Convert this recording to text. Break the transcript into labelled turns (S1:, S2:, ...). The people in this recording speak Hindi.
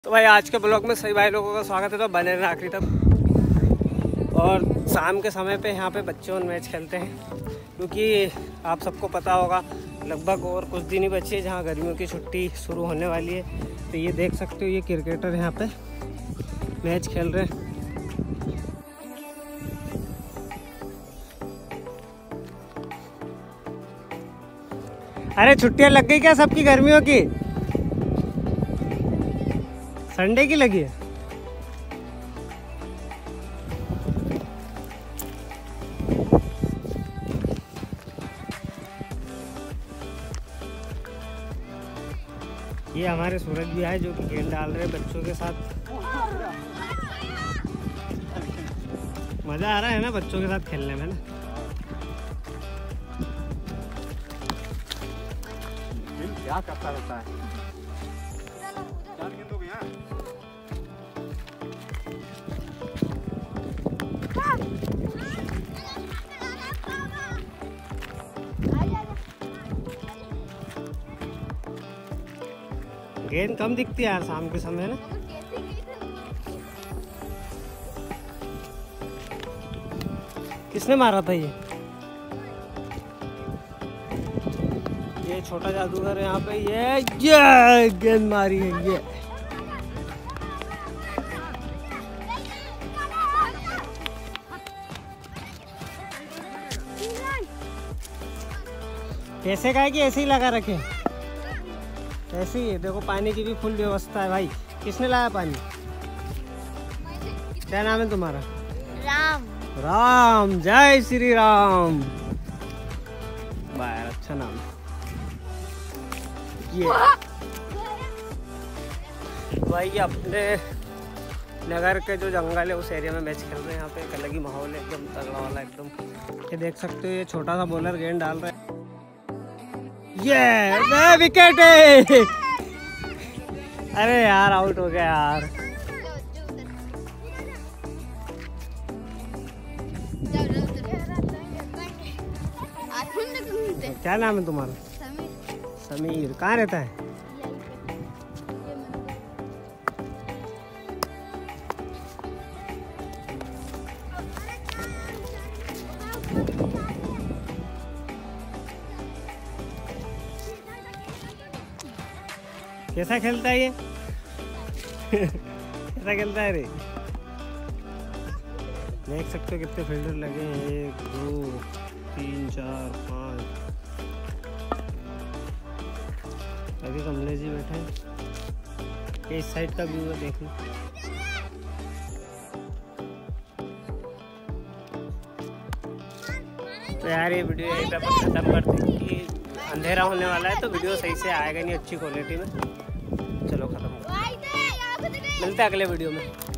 S1: तो भाई आज के ब्लॉग में सभी भाई लोगों का स्वागत है। तो बने रहना आखिरी तक। और शाम के समय पे यहाँ पे बच्चे और मैच खेलते हैं, क्योंकि आप सबको पता होगा लगभग और कुछ दिन ही बचे हैं जहाँ गर्मियों की छुट्टी शुरू होने वाली है। तो ये देख सकते हो, ये क्रिकेटर यहाँ पे मैच खेल रहे हैं। अरे छुट्टियाँ लग गई क्या सबकी गर्मियों की? संडे की लगी है। ये हमारे सूरज भी आए जो कि गेंद डाल रहे हैं बच्चों के साथ। मजा आ रहा है ना बच्चों के साथ खेलने में ना।
S2: क्या करता रहता है?
S1: गेंद कम दिखती है यार शाम के समय ना। किसने मारा था ये छोटा जादूगर है यहाँ पे। ये गेंद मारी है ये। कैसे का है कि ऐसे ही लगा रखे? ऐसे ही है। देखो पानी की भी फुल व्यवस्था है भाई। किसने लाया पानी? क्या नाम है तुम्हारा?
S3: राम।
S1: राम, जय श्री राम। वाह अच्छा नाम ये भाई। अपने नगर के जो जंगल है उस एरिया में मैच खेल रहे हैं। यहाँ पे एक अलग ही माहौल है, एकदम तगड़ा वाला एकदम। ये देख सकते हो, ये छोटा सा बॉलर गेंद डाल रहा है। ये विकेट है। अरे यार आउट हो गया यार। क्या नाम है तुम्हारा? समीर। कहाँ रहता है? कैसा खेलता है ये? कैसा खेलता है रे? देख सकते हो कितने फील्डर लगे हैं। 1 2 3 4 5। अभी कमले जी बैठे हैं। इस साइड का व्यू है, देख लो। तो यार ये वीडियो यहीं पे अपन खत्म करते हैं कि अंधेरा होने वाला है, तो वीडियो सही से आएगा नहीं अच्छी क्वालिटी में। चलो खत्म, मिलते हैं अगले वीडियो में।